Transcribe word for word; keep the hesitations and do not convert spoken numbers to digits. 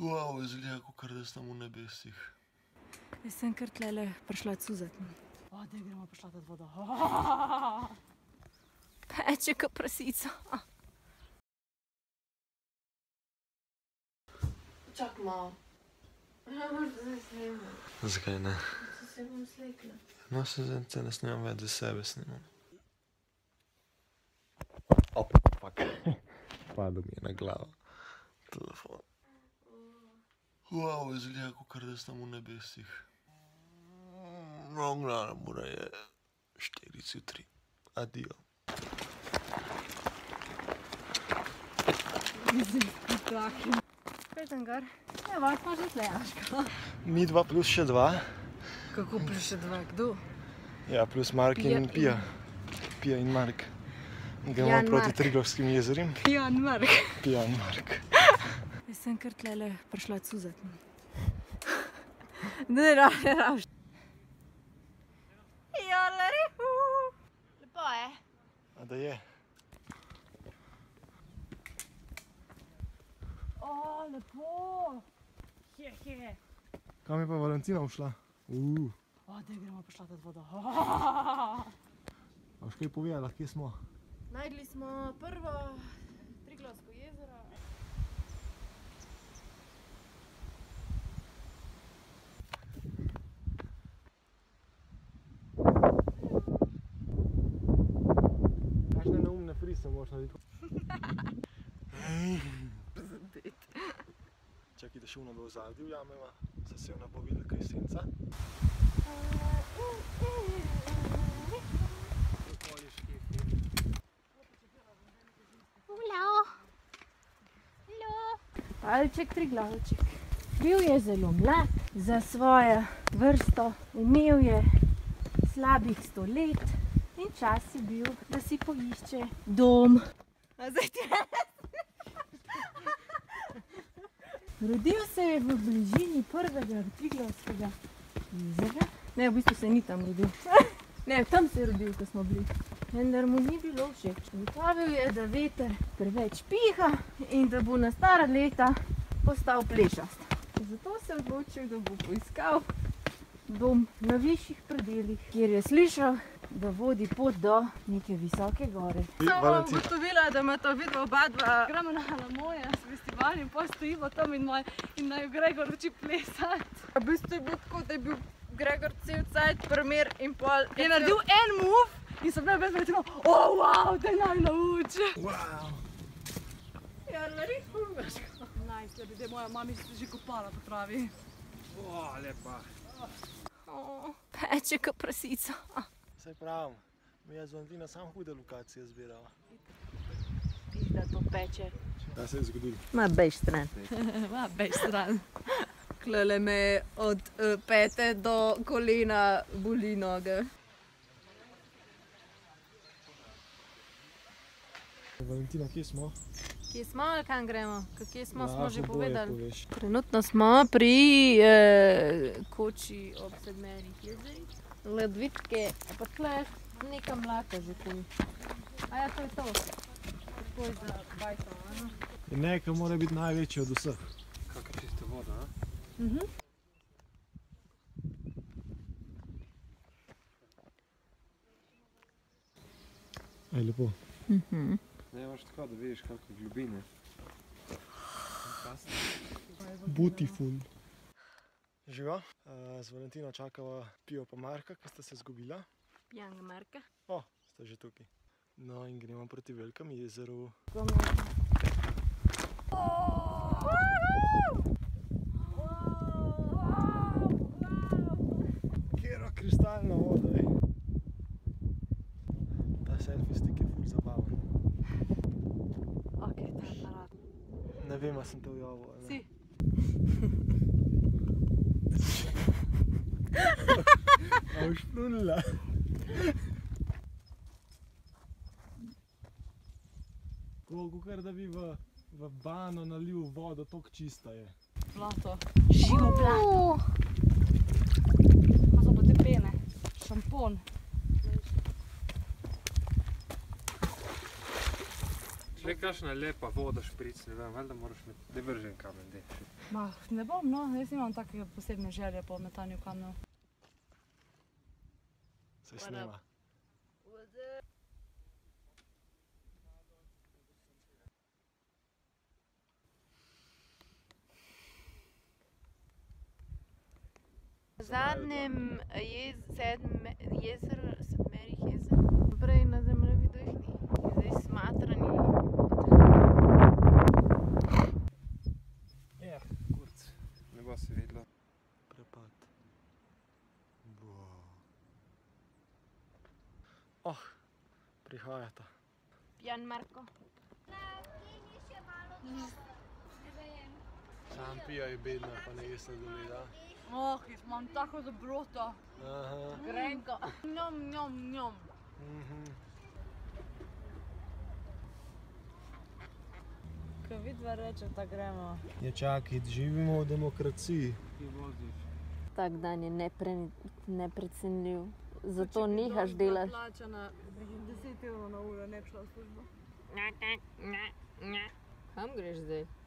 Wow, izgleda, kakor da sem v nebesih. Jaz sem kar tlele prišla cuzat. O, daj gremo pošlatati vodo. Peče ka prasica. Čak malo. Ja, moraš da zdaj snimam. Zakaj ne? Se se bom slekla. No, se zdaj ne snimam več, za sebe snimam. Op, fuck. Padel mi je na glavo. Telefon. Wow, izgleda, kakor da sem v nebesih. No, glavna ura je štiri zjutraj. Adijo. Kaj tam gor? Ja, vas pa že tlejaška. Mi dva plus še dva. Kako plus še dva? Kdo? Ja, plus Mark in Pija. Pija in Mark. Gremo proti Triglavskim jezerim. Pija in Mark. Pija in Mark. Jaz sem kar tlele prišla cuzat. Ne, raje, raje. Jolari, lepo je. A da je? O, lepo. He, he. Kam je pa Valentina ušla? Uuu. O, daj gremo pošlatati vodo. A boš kaj povedala, kje smo? Najdli smo prvo Triglavsko jezero. Kakšne neumne frise moraš narediti? Čakaj, da še ona bo v zadnji ujameva. Se se ona bo videla, kaj je senca. Hello. Hello. Palček Triglavček. Bil je zelo mlad za svojo vrsto. Imel je slabih sto let in čas je bil, da si poišče dom. A zdaj ti Rodil se je v bližini prvega Triglavskega jezera. Ne, v bistvu se ni tam rodil. Ne, tam se je rodil, ko smo bili. Vendar mu ni bilo všeč. Ugotovil je, da veter preveč piha in da bo na stara leta postal plešast. Zato se je odločil, da bo poiskal dom na višjih predelih, kjer je slišal, da vodi pot do neke visoke gore. Sem ugotovila, da ima to vidva oba dva. Gremo na Alamoja s festival in potem stojimo tam in naj Gregor uči plesati. V bistvu je bilo tako, da je bil Gregor cel cajt primer in pol. Je naredil en move in sem bila bez recimo, o, wow, daj naj nauči. Wow. Ja, naredil veš. Najs, da je moja mami se že kopala po travi. O, lepa. Peče ka prasica. Saj pravim, mi je z Valentina sam hude lokacije zbirala. Piš, da to peče. Kaj se je zgodilo? Ma bejš stran. Ma, bej stran. Klele me od uh, pete do kolena boli noge. Valentina, kje smo? Kje smo ali kam gremo? Kje smo, smo že oboje povedali. poveš. Trenutno smo pri eh, koči ob sedmerih jezerih. Ledvitke, pa tle neka mlaka že kuj. A ja, to je to. Tako je za bajto, ano? Neka mora biti največja od vseh. Kakva čista voda, a? Mhm. Aj, lepo. Mhm. Ne, imaš tako, da vidiš kakve globine. Beautiful. Živa, z Valentino čakava Pijo pa Marka, ki sta se zgubila. Pijanega Marka. O, sta že tukaj. No in gremo proti velikemu jezeru. Kjero kristalna voda, ej. Ta selfie stick je ful zabaven. Ok, ta aparat. Ne vem, a sem te ujavil, ali ne? Si. A boš plunila? Kakor da bi v, v bano nalil vodo, toliko čista je. Blato. Živo blato. Pa so pa te pene. Šampon. Že kakšna lepa voda špric, ne vem, valjda moraš imeti, da vržen kamen, dej. Ma, ne bom, no, jaz nimam take posebne želje po metanju kamenov. Se snema. V zadnjem jez, sedm, jezer, sedmerih jezer, prej na zemljevidu jih ni. Zdaj smatrani. Ja, kurc, ne bo se videlo. Prepad. Wow. Oh, prihajata. Jan Marko. Sam pija je bedna, pa ne jeste doli, da? Oh, jaz imam tako dobroto. Aha. Grenko. Njom, njom, njom. Mhm. Ko vidva rečeta, gremo. Ja, čakaj, živimo v demokraciji. Ti voziš. Tak dan je nepre, neprecenljiv. Zato nehaš delati. Plačana deset evrov na uro, ne bi šla v službo. Kam greš zdaj?